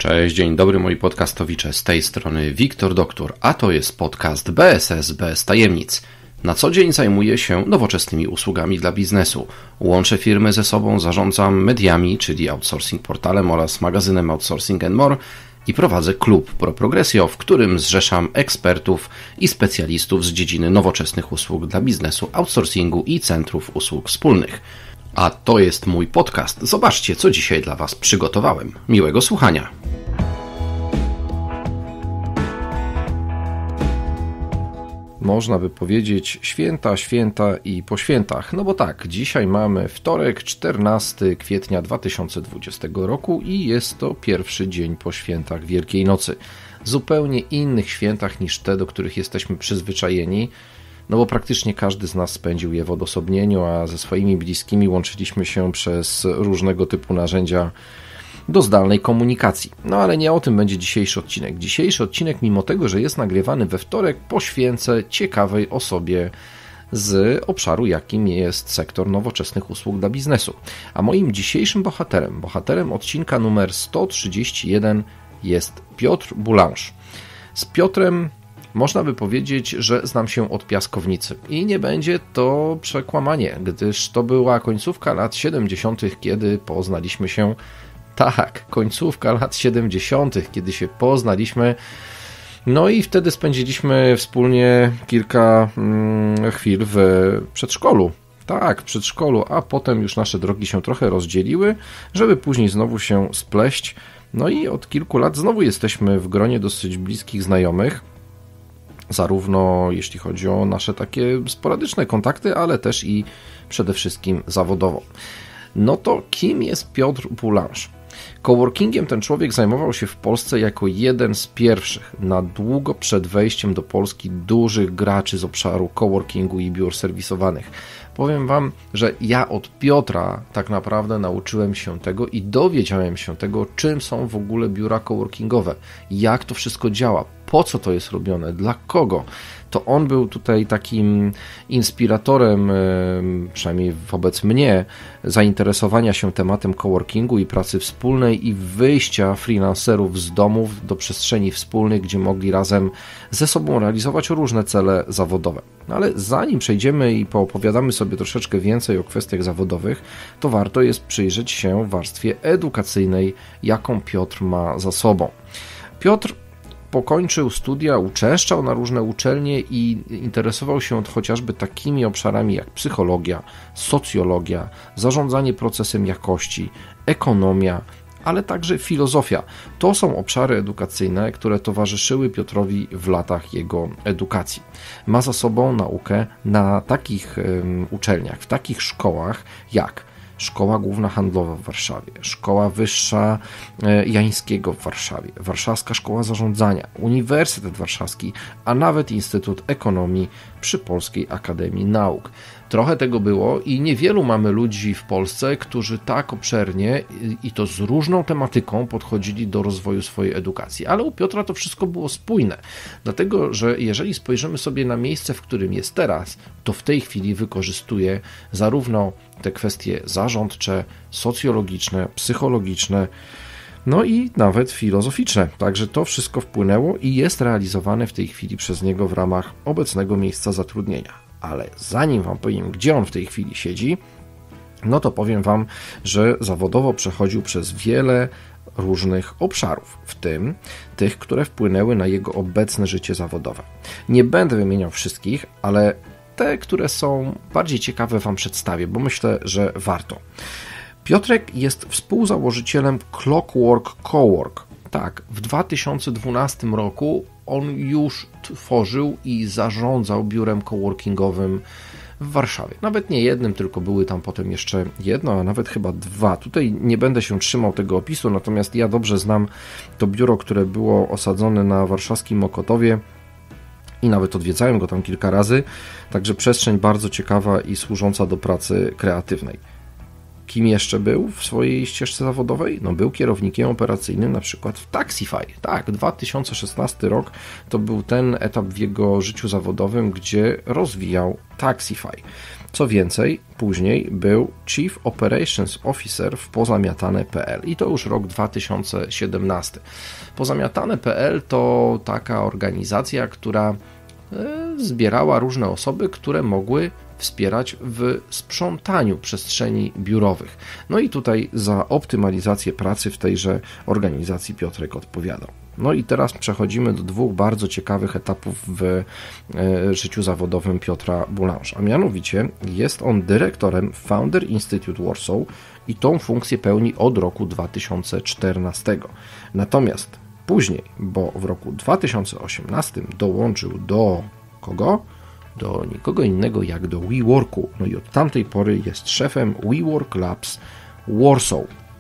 Cześć, dzień dobry moi podcastowicze, z tej strony Wiktor Doktor, a to jest podcast BSS bez tajemnic. Na co dzień zajmuję się nowoczesnymi usługami dla biznesu. Łączę firmy ze sobą, zarządzam mediami, czyli outsourcing portalem oraz magazynem Outsourcing & More i prowadzę klub ProProgressio, w którym zrzeszam ekspertów i specjalistów z dziedziny nowoczesnych usług dla biznesu, outsourcingu i centrów usług wspólnych. A to jest mój podcast. Zobaczcie, co dzisiaj dla Was przygotowałem. Miłego słuchania. Można by powiedzieć święta i po świętach. No bo tak, dzisiaj mamy wtorek, 14 kwietnia 2020 roku i jest to pierwszy dzień po świętach Wielkiej Nocy. Zupełnie innych świętach niż te, do których jesteśmy przyzwyczajeni. No bo praktycznie każdy z nas spędził je w odosobnieniu, a ze swoimi bliskimi łączyliśmy się przez różnego typu narzędzia do zdalnej komunikacji. No ale nie o tym będzie dzisiejszy odcinek. Dzisiejszy odcinek, mimo tego, że jest nagrywany we wtorek, poświęcę ciekawej osobie z obszaru, jakim jest sektor nowoczesnych usług dla biznesu. A moim dzisiejszym bohaterem odcinka numer 131 jest Piotr Boulange. Z Piotrem można by powiedzieć, że znam się od piaskownicy i nie będzie to przekłamanie, gdyż to była końcówka lat 70., kiedy poznaliśmy się. Tak, końcówka lat 70., kiedy się poznaliśmy. No i wtedy spędziliśmy wspólnie kilka chwil w przedszkolu. Tak, w przedszkolu, a potem już nasze drogi się trochę rozdzieliły, żeby później znowu się spleść. No i od kilku lat znowu jesteśmy w gronie dosyć bliskich znajomych. Zarówno jeśli chodzi o nasze takie sporadyczne kontakty, ale też i przede wszystkim zawodowo. No to kim jest Piotr Boulange? Coworkingiem ten człowiek zajmował się w Polsce jako jeden z pierwszych, na długo przed wejściem do Polski, dużych graczy z obszaru coworkingu i biur serwisowanych. Powiem Wam, że ja od Piotra tak naprawdę nauczyłem się tego i dowiedziałem się tego, czym są w ogóle biura coworkingowe, jak to wszystko działa, po co to jest robione, dla kogo. To on był tutaj takim inspiratorem, przynajmniej wobec mnie, zainteresowania się tematem coworkingu i pracy wspólnej i wyjścia freelancerów z domów do przestrzeni wspólnych, gdzie mogli razem ze sobą realizować różne cele zawodowe. No ale zanim przejdziemy i poopowiadamy sobie troszeczkę więcej o kwestiach zawodowych, to warto jest przyjrzeć się warstwie edukacyjnej, jaką Piotr ma za sobą. Piotr pokończył studia, uczęszczał na różne uczelnie i interesował się chociażby takimi obszarami jak psychologia, socjologia, zarządzanie procesem jakości, ekonomia, ale także filozofia. To są obszary edukacyjne, które towarzyszyły Piotrowi w latach jego edukacji. Ma za sobą naukę na takich uczelniach, w takich szkołach jak Szkoła Główna Handlowa w Warszawie, Szkoła Wyższa Jańskiego w Warszawie, Warszawska Szkoła Zarządzania, Uniwersytet Warszawski, a nawet Instytut Ekonomii przy Polskiej Akademii Nauk. Trochę tego było i niewielu mamy ludzi w Polsce, którzy tak obszernie i to z różną tematyką podchodzili do rozwoju swojej edukacji. Ale u Piotra to wszystko było spójne, dlatego że jeżeli spojrzymy sobie na miejsce, w którym jest teraz, to w tej chwili wykorzystuje zarówno te kwestie zarządcze, socjologiczne, psychologiczne, no i nawet filozoficzne. Także to wszystko wpłynęło i jest realizowane w tej chwili przez niego w ramach obecnego miejsca zatrudnienia. Ale zanim Wam powiem, gdzie on w tej chwili siedzi, no to powiem Wam, że zawodowo przechodził przez wiele różnych obszarów, w tym tych, które wpłynęły na jego obecne życie zawodowe. Nie będę wymieniał wszystkich, ale te, które są bardziej ciekawe, Wam przedstawię, bo myślę, że warto. Piotrek jest współzałożycielem Clockwork Cowork. Tak, w 2012 roku on już tworzył i zarządzał biurem coworkingowym w Warszawie. Nawet nie jednym, tylko były tam potem jeszcze jedno, a nawet chyba dwa. Tutaj nie będę się trzymał tego opisu, natomiast ja dobrze znam to biuro, które było osadzone na warszawskim Mokotowie i nawet odwiedzałem go tam kilka razy, także przestrzeń bardzo ciekawa i służąca do pracy kreatywnej. Kim jeszcze był w swojej ścieżce zawodowej? No był kierownikiem operacyjnym na przykład w Taxify. Tak, 2016 rok to był ten etap w jego życiu zawodowym, gdzie rozwijał Taxify. Co więcej, później był Chief Operations Officer w Pozamiatane.pl i to już rok 2017. Pozamiatane.pl to taka organizacja, która zbierała różne osoby, które mogły wspierać w sprzątaniu przestrzeni biurowych. No i tutaj za optymalizację pracy w tejże organizacji Piotrek odpowiadał. No i teraz przechodzimy do dwóch bardzo ciekawych etapów w życiu zawodowym Piotra Boulange, a mianowicie jest on dyrektorem Founder Institute Warsaw i tą funkcję pełni od roku 2014. Natomiast później, bo w roku 2018 dołączył do kogo? Do nikogo innego jak do WeWorku. No i od tamtej pory jest szefem WeWork Labs Warsaw.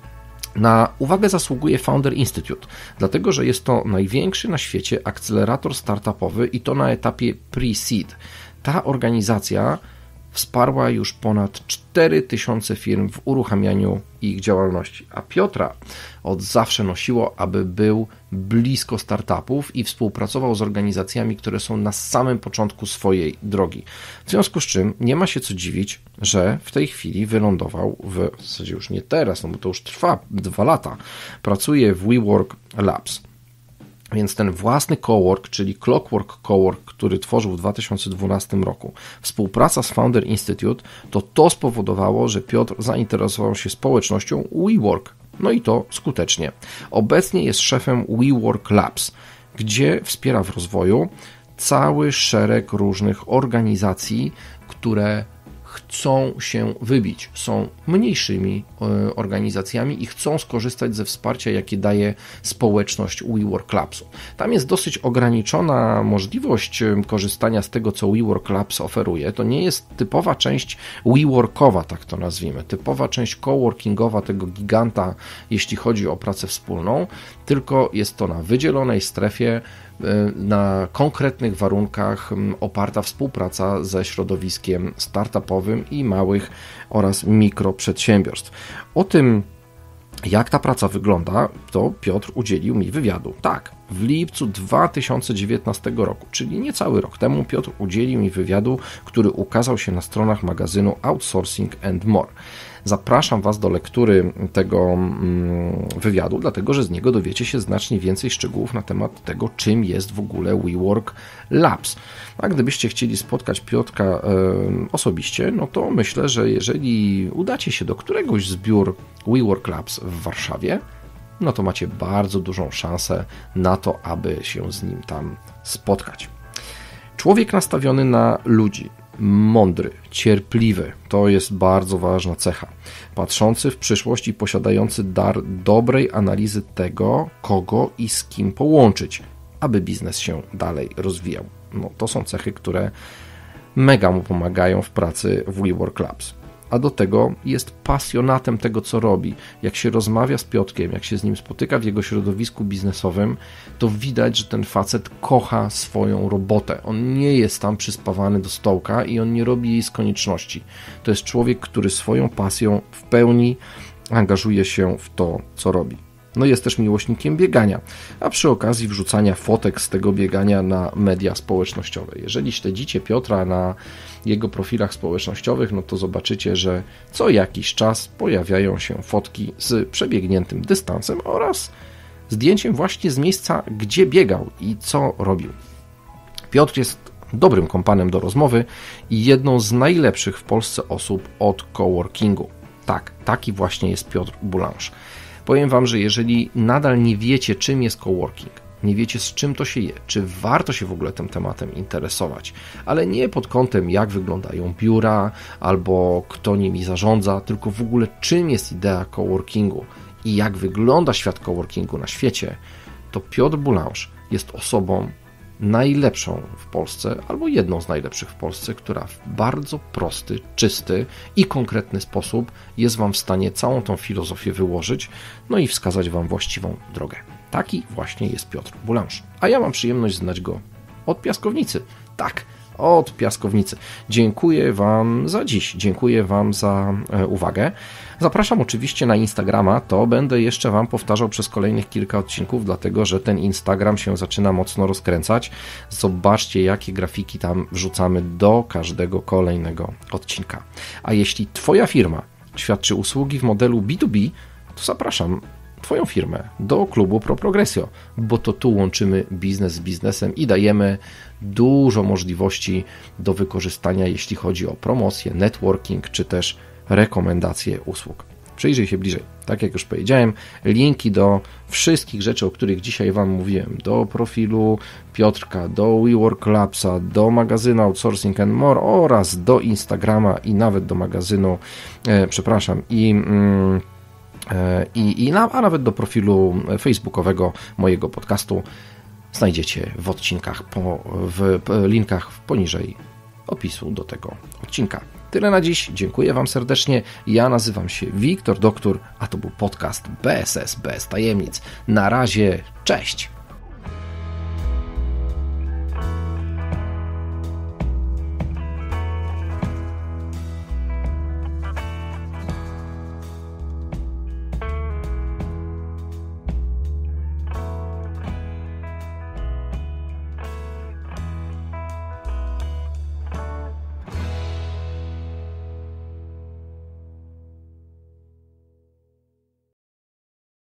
Na uwagę zasługuje Founder Institute, dlatego że jest to największy na świecie akcelerator startupowy i to na etapie pre-seed. Ta organizacja wsparła już ponad 4000 firm w uruchamianiu ich działalności, a Piotra od zawsze nosiło, aby był blisko startupów i współpracował z organizacjami, które są na samym początku swojej drogi. W związku z czym nie ma się co dziwić, że w tej chwili wylądował w zasadzie już nie teraz, no bo to już trwa 2 lata, pracuje w WeWork Labs. Więc ten własny cowork, czyli Clockwork Cowork, który tworzył w 2012 roku, współpraca z Founder Institute, to spowodowało, że Piotr zainteresował się społecznością WeWork. No i to skutecznie. Obecnie jest szefem WeWork Labs, gdzie wspiera w rozwoju cały szereg różnych organizacji, które chcą się wybić, są mniejszymi organizacjami i chcą skorzystać ze wsparcia, jakie daje społeczność WeWork Labsu. Tam jest dosyć ograniczona możliwość korzystania z tego, co WeWork Labs oferuje. To nie jest typowa część WeWorkowa, tak to nazwijmy, typowa część coworkingowa tego giganta, jeśli chodzi o pracę wspólną, tylko jest to na wydzielonej strefie, na konkretnych warunkach oparta współpraca ze środowiskiem startupowym i małych oraz mikroprzedsiębiorstw. O tym, jak ta praca wygląda, to Piotr udzielił mi wywiadu. Tak, w lipcu 2019 roku, czyli niecały rok temu, Piotr udzielił mi wywiadu, który ukazał się na stronach magazynu Outsourcing and More. Zapraszam Was do lektury tego wywiadu, dlatego że z niego dowiecie się znacznie więcej szczegółów na temat tego, czym jest w ogóle WeWork Labs. A gdybyście chcieli spotkać Piotrka osobiście, no to myślę, że jeżeli udacie się do któregoś z biur WeWork Labs w Warszawie, no to macie bardzo dużą szansę na to, aby się z nim tam spotkać. Człowiek nastawiony na ludzi, mądry, cierpliwy, to jest bardzo ważna cecha. Patrzący w przyszłość i posiadający dar dobrej analizy tego, kogo i z kim połączyć, aby biznes się dalej rozwijał. No, to są cechy, które mega mu pomagają w pracy w WeWork Labs. A do tego jest pasjonatem tego, co robi. Jak się rozmawia z Piotrkiem, jak się z nim spotyka w jego środowisku biznesowym, to widać, że ten facet kocha swoją robotę. On nie jest tam przyspawany do stołka i on nie robi jej z konieczności. To jest człowiek, który swoją pasją w pełni angażuje się w to, co robi. No jest też miłośnikiem biegania, a przy okazji wrzucania fotek z tego biegania na media społecznościowe. Jeżeli śledzicie Piotra na jego profilach społecznościowych, no to zobaczycie, że co jakiś czas pojawiają się fotki z przebiegniętym dystansem oraz zdjęciem właśnie z miejsca, gdzie biegał i co robił. Piotr jest dobrym kompanem do rozmowy i jedną z najlepszych w Polsce osób od coworkingu. Tak, taki właśnie jest Piotr Boulange. Powiem Wam, że jeżeli nadal nie wiecie, czym jest coworking, nie wiecie, z czym to się je, czy warto się w ogóle tym tematem interesować, ale nie pod kątem, jak wyglądają biura albo kto nimi zarządza, tylko w ogóle czym jest idea coworkingu i jak wygląda świat coworkingu na świecie, to Piotr Boulange jest osobą najlepszą w Polsce, albo jedną z najlepszych w Polsce, która w bardzo prosty, czysty i konkretny sposób jest Wam w stanie całą tą filozofię wyłożyć, no i wskazać Wam właściwą drogę. Taki właśnie jest Piotr Boulange. A ja mam przyjemność znać go od piaskownicy. Tak, od piaskownicy. Dziękuję Wam za dziś, dziękuję Wam za uwagę. Zapraszam oczywiście na Instagrama, to będę jeszcze Wam powtarzał przez kolejnych kilka odcinków, dlatego że ten Instagram się zaczyna mocno rozkręcać. Zobaczcie, jakie grafiki tam wrzucamy do każdego kolejnego odcinka. A jeśli Twoja firma świadczy usługi w modelu B2B, to zapraszam Twoją firmę do klubu Pro Progressio, bo to tu łączymy biznes z biznesem i dajemy dużo możliwości do wykorzystania, jeśli chodzi o promocję, networking, czy też rekomendacje usług. Przyjrzyj się bliżej. Tak jak już powiedziałem, linki do wszystkich rzeczy, o których dzisiaj Wam mówiłem, do profilu Piotrka, do WeWork Labsa, do magazynu Outsourcing and More oraz do Instagrama i nawet do magazynu, a nawet do profilu facebookowego mojego podcastu znajdziecie w odcinkach, w linkach poniżej opisu do tego odcinka. Tyle na dziś, dziękuję Wam serdecznie, ja nazywam się Wiktor Doktor, a to był podcast BSS bez tajemnic. Na razie, cześć!